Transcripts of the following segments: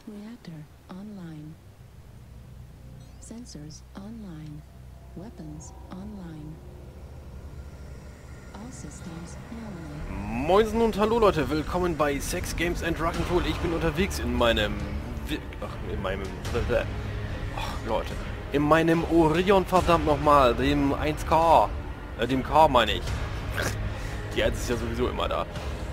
Reactor online. Sensors online. Weapons online. All systems nominal. Moinsen und hallo Leute, willkommen bei Sex Games and Rock'n'Roll. Ich bin unterwegs in meinem in meinem Orion, verdammt nochmal, dem 1K, dem K meine ich. Die 1 ist ja sowieso immer da.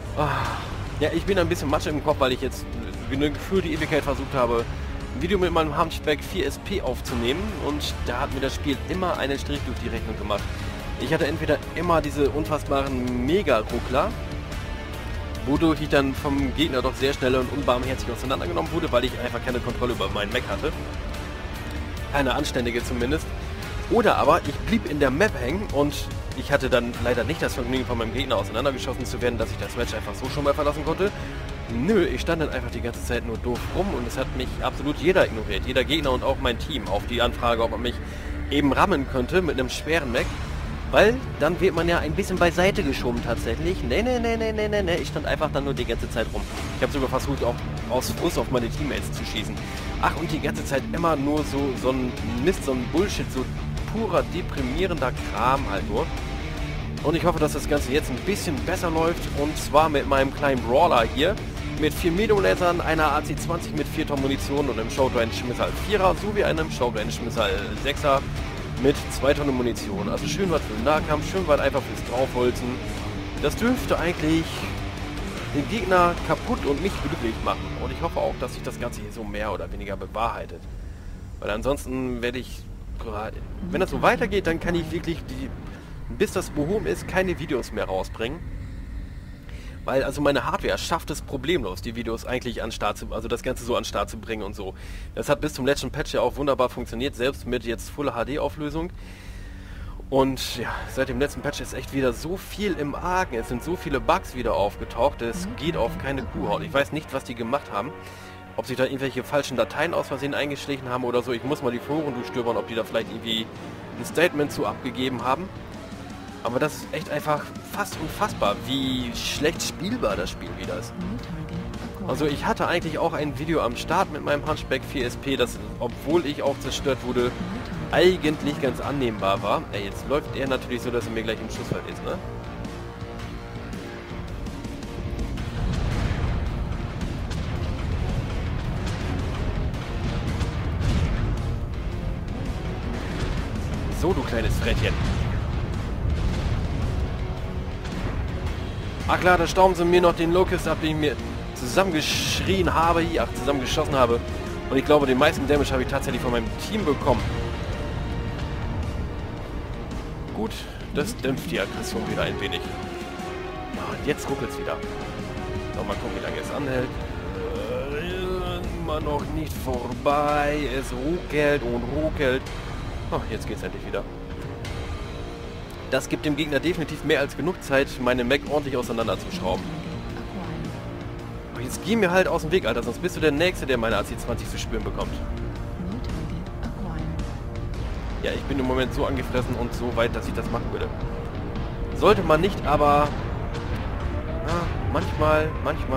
Ja, ich bin ein bisschen Matsche im Kopf, weil ich jetzt für die Ewigkeit versucht habe, ein Video mit meinem Hunchback 4SP aufzunehmen, und da hat mir das Spiel immer einen Strich durch die Rechnung gemacht. Ich hatte entweder immer diese unfassbaren Mega-Ruckler, wodurch ich dann vom Gegner doch sehr schnell und unbarmherzig auseinandergenommen wurde, weil ich einfach keine Kontrolle über meinen Mac hatte. Keine anständige zumindest. Oder aber ich blieb in der Map hängen und ich hatte dann leider nicht das Vergnügen, von meinem Gegner auseinandergeschossen zu werden, dass ich das Match einfach so schon mal verlassen konnte. Nö, ich stand dann einfach die ganze Zeit nur doof rum und es hat mich absolut jeder ignoriert. Jeder Gegner und auch mein Team auf die Anfrage, ob man mich eben rammen könnte mit einem schweren Mac. Weil dann wird man ja ein bisschen beiseite geschoben tatsächlich. Nee, ich stand einfach dann nur die ganze Zeit rum. Ich habe sogar versucht, auch aus Frust auf meine Teammates zu schießen. Ach, und die ganze Zeit immer nur so ein Mist, so ein Bullshit, so purer, deprimierender Kram halt nur. Und ich hoffe, dass das Ganze jetzt ein bisschen besser läuft. Und zwar mit meinem kleinen Brawler hier. Mit 4 Medium-Lasern, einer AC-20 mit 4 Tonnen Munition und einem Short-Range-Missile 4er sowie einem Short-Range-Missile 6er mit 2 Tonnen Munition. Also schön was für den Nahkampf, schön was einfach fürs Draufholzen. Das dürfte eigentlich den Gegner kaputt und mich glücklich machen. Und ich hoffe auch, dass sich das Ganze hier so mehr oder weniger bewahrheitet. Weil ansonsten werde ich, wenn das so weitergeht, dann kann ich wirklich, bis das behoben ist, keine Videos mehr rausbringen. Weil also meine Hardware schafft es problemlos, die Videos eigentlich an Start zu, also das Ganze so an Start zu bringen und so. Das hat bis zum letzten Patch ja auch wunderbar funktioniert, selbst mit jetzt Full HD Auflösung. Und ja, seit dem letzten Patch ist echt wieder so viel im Argen. Es sind so viele Bugs wieder aufgetaucht, es geht auf keine Kuhhaut. Ich weiß nicht, was die gemacht haben. Ob sich da irgendwelche falschen Dateien aus Versehen eingeschlichen haben oder so. Ich muss mal die Foren durchstöbern, ob die da vielleicht irgendwie ein Statement zu abgegeben haben. Aber das ist echt einfach fast unfassbar, wie schlecht spielbar das Spiel wieder ist. Also ich hatte eigentlich auch ein Video am Start mit meinem Hunchback 4SP, das, obwohl ich auch zerstört wurde, eigentlich ganz annehmbar war. Ey, jetzt läuft er natürlich so, dass er mir gleich im Schussfeld ist, ne? So, du kleines Frettchen. Ach klar, da stauben sie mir noch den Locust ab, den ich mir zusammengeschrien habe, zusammengeschossen habe. Und ich glaube, den meisten Damage habe ich tatsächlich von meinem Team bekommen. Gut, das dämpft die Aggression wieder ein wenig. Ja, und jetzt ruckelt es wieder. So, mal gucken, wie lange es anhält. Immer noch nicht vorbei. Es ruckelt und ruckelt. Oh, jetzt geht's endlich wieder. Das gibt dem Gegner definitiv mehr als genug Zeit, meine Mac ordentlich auseinanderzuschrauben. Aber jetzt geh mir halt aus dem Weg, Alter, sonst bist du der Nächste, der meine AC-20 zu spüren bekommt. Ja, ich bin im Moment so angefressen und so weit, dass ich das machen würde. Sollte man nicht, aber manchmal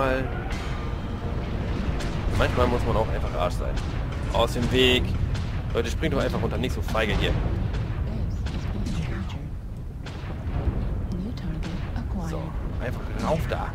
muss man auch einfach Arsch sein. Aus dem Weg. Leute, springt doch einfach runter, nicht so feige hier. So, einfach rauf da.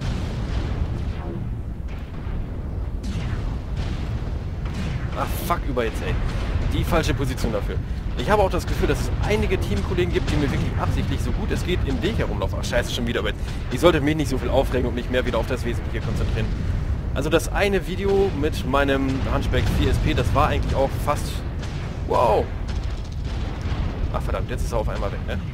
Ach, fuck über jetzt, ey. Die falsche Position dafür. Ich habe auch das Gefühl, dass es einige Teamkollegen gibt, die mir wirklich absichtlich so gut es geht im Weg herumlaufen. Ach, scheiße, schon wieder. Aber ich sollte mich nicht so viel aufregen und mich mehr wieder auf das Wesentliche konzentrieren. Also das eine Video mit meinem Hunchback 4SP, das war eigentlich auch fast... Wow! Ach verdammt, jetzt ist er auf einmal weg, ne?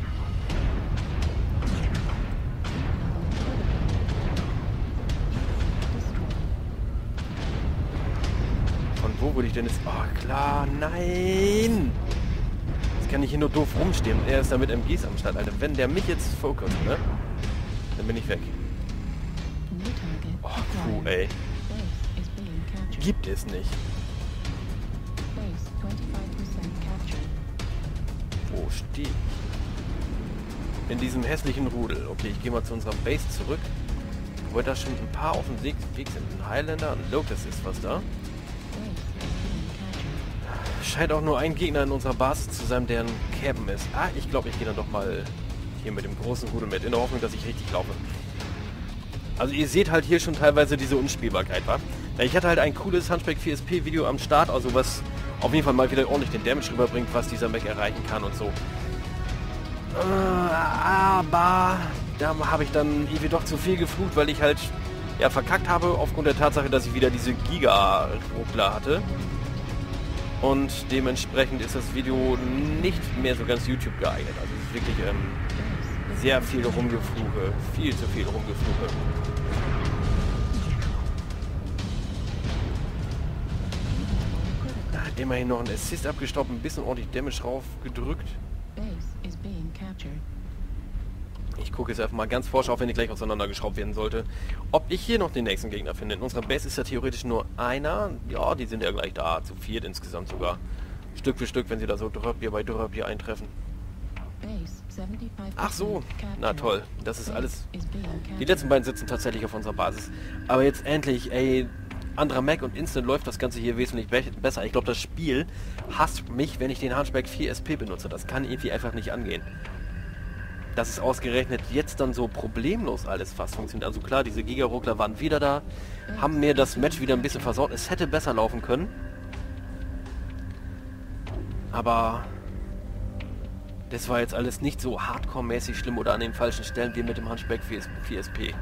Von wo würde ich denn jetzt... Oh klar, nein! Jetzt kann ich hier nur doof rumstehen und er ist da mit MGs am Start, Alter. Wenn der mich jetzt fokust, ne? Dann bin ich weg. Oh, puh, ey. Gibt es nicht. Wo stehe ich? In diesem hässlichen Rudel. Okay, ich gehe mal zu unserer Base zurück. Wo da schon ein paar auf dem Weg sind. Ein Highlander, ein Locust ist was da. scheint auch nur ein Gegner in unserer Basis zu sein, der ein Campen ist. Ah, ich glaube, ich gehe dann doch mal hier mit dem großen Rudel mit, in der Hoffnung, dass ich richtig laufe. Also ihr seht halt hier schon teilweise diese Unspielbarkeit, wa? Ja, ich hatte halt ein cooles Hunchback 4SP Video am Start, also was auf jeden Fall mal wieder ordentlich den Damage rüberbringt, was dieser Mech erreichen kann und so. Aber da habe ich dann irgendwie doch zu viel geflucht, weil ich halt ja verkackt habe aufgrund der Tatsache, dass ich wieder diese Giga-Ruckler hatte. Und dementsprechend ist das Video nicht mehr so ganz YouTube geeignet. Also es ist wirklich sehr viel Rumgefluche. Viel zu viel Rumgefluche. Immerhin noch ein Assist abgestoppt, ein bisschen ordentlich Damage drauf gedrückt. Ich gucke jetzt einfach mal ganz forsch auf, wenn die gleich auseinandergeschraubt werden sollte, ob ich hier noch den nächsten Gegner finde. In unserer Base ist ja theoretisch nur einer. Ja, die sind ja gleich da, zu viert insgesamt sogar. Stück für Stück, wenn sie da so Dröppier bei Dröppier eintreffen. Ach so, na toll, das ist alles. Die letzten beiden sitzen tatsächlich auf unserer Basis. Aber jetzt endlich, ey, anderer Mac und Instant läuft das Ganze hier wesentlich besser. Ich glaube, das Spiel hasst mich, wenn ich den Hunchback 4SP benutze. Das kann irgendwie einfach nicht angehen. Dass es ausgerechnet jetzt dann so problemlos alles fast funktioniert. Also klar, diese Giga-Ruckler waren wieder da, haben mir das Match wieder ein bisschen versaut. Es hätte besser laufen können. Aber das war jetzt alles nicht so hardcore-mäßig schlimm oder an den falschen Stellen wie mit dem Hunchback 4SP.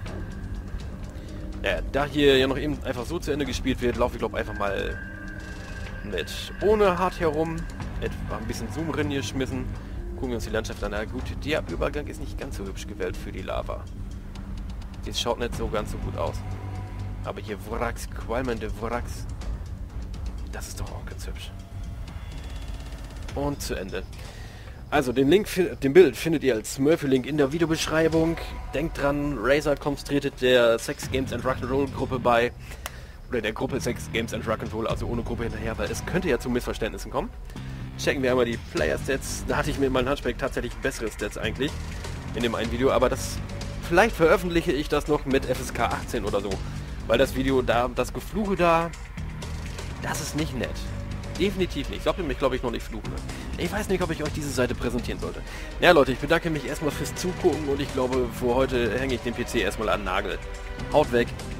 Ja, da hier ja noch eben einfach so zu Ende gespielt wird, laufe ich glaube einfach mal mit ohne hart herum. Etwa ein bisschen Zoom drin geschmissen. Gucken wir uns die Landschaft an. Na gut, der Übergang ist nicht ganz so hübsch gewählt für die Lava. Das schaut nicht so ganz so gut aus. Aber hier Wracks, qualmende Wracks. Das ist doch auch ganz hübsch. Und zu Ende. Also den Link, den Bild findet ihr als Smurfy-Link in der Videobeschreibung. Denkt dran, Razer tretet der Sex Games and Rock'n'Roll Gruppe bei. Oder der Gruppe Sex Games and Rock'n'Roll, also ohne Gruppe hinterher, weil es könnte ja zu Missverständnissen kommen. Checken wir einmal die Player-Stats. Da hatte ich mit meinem Hunchback tatsächlich bessere Stats eigentlich in dem einen Video, aber das vielleicht veröffentliche ich das noch mit FSK 18 oder so. Weil das Video da, das Gefluche da, das ist nicht nett. Definitiv nicht. Glaubt ihr mich, glaube ich, noch nicht fluchen. Ich weiß nicht, ob ich euch diese Seite präsentieren sollte. Ja, Leute, ich bedanke mich erstmal fürs Zugucken und ich glaube, für heute hänge ich den PC erstmal an den Nagel. Haut weg.